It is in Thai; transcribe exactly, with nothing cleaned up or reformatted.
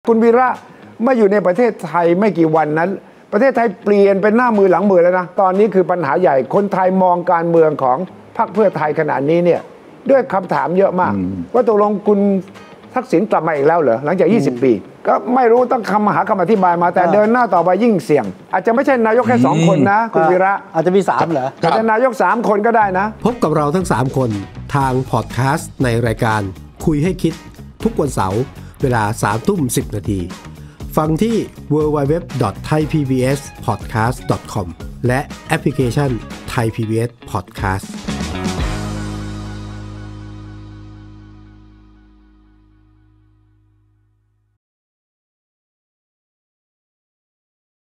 คุณวีระมาอยู่ในประเทศไทยไม่กี่วันนั้นประเทศไทยเปลี่ยนเป็นหน้ามือหลังมือแล้วนะตอนนี้คือปัญหาใหญ่คนไทยมองการเมืองของพรรคเพื่อไทยขณะนี้เนี่ยด้วยคำถามเยอะมากว่าตกลงคุณทักษิณกลับมาอีกแล้วเหรอหลังจากยี่สิบปีก็ไม่รู้ต้องคำหาคำอธิบายมาแต่เดินหน้าต่อไปยิ่งเสี่ยงอาจจะไม่ใช่นายกแค่สองคนนะคุณวีระอาจจะมีสามเหรออาจจะนายกสามคนก็ได้นะพบกับเราทั้งสามคนทางพอดแคสต์ในรายการคุยให้คิดทุกวันเสาร์เวลาสามทุ่มสิบนาทีฟังที่ ดับเบิลยู ดับเบิลยู ดับเบิลยู ดอท ไทย พี บี เอส พอดแคสต์ ดอท คอม และแอปพลิเคชัน Thai พี บี เอส Podcast